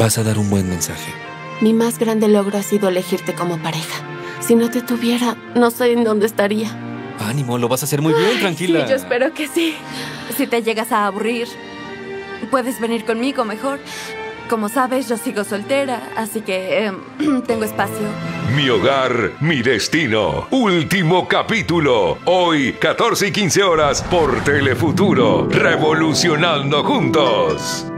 Vas a dar un buen mensaje. Mi más grande logro ha sido elegirte como pareja. Si no te tuviera, no sé en dónde estaría. Ánimo, lo vas a hacer muy bien, tranquila. Sí, yo espero que sí. Si te llegas a aburrir, puedes venir conmigo mejor. Como sabes, yo sigo soltera, así que tengo espacio. Mi hogar, mi destino. Último capítulo. Hoy, 14 y 15 horas por Telefuturo. Revolucionando juntos.